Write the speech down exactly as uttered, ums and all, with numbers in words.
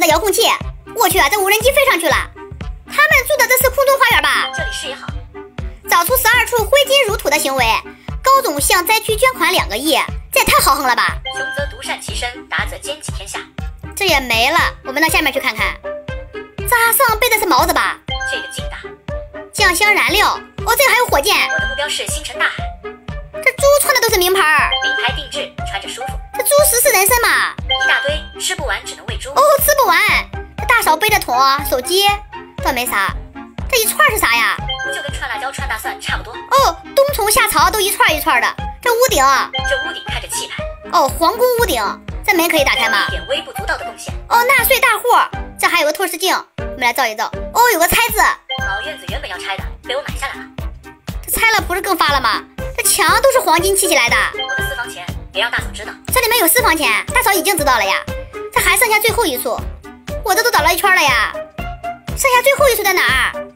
的遥控器。我去啊，这无人机飞上去了。他们住的这是空中花园吧？ 这里视野好。 找出十二处挥金如土的行为，高总向灾区捐款两个亿，这也太豪横了吧！ 穷则独善其身，达则兼济天下。 这也没了，我们到下面去看看。扎上背的是毛子吧？ 这个劲大。 酱香燃料，哦，这个还有火箭。 我的目标是星辰大海。 这猪穿的都是名牌， 名牌定制，穿着舒服。 这猪食是人参嘛？ 一大堆，吃不完只能喂猪。 哦，吃不完。这大嫂背着桶，手机倒没啥。这一串是啥呀？ 不就跟串辣椒、串大蒜差不多？ 哦，冬虫夏草都一串一串的。这屋顶， 这屋顶看着气派。 哦，皇宫屋顶，这门可以打开吗？ 一点微不足道的贡献。 哦，纳税大户，这还有个透视镜，我们来照一照。哦，有个拆字。 老院子原本要拆的，被我买下来了。 这拆了不是更发了吗？这墙都是黄金砌起来的。 我的私房钱，别让大嫂知道。 这里面有私房钱，大嫂已经知道了呀。这还剩下最后一处，我这都找了一圈了呀。剩下最后一处在哪儿？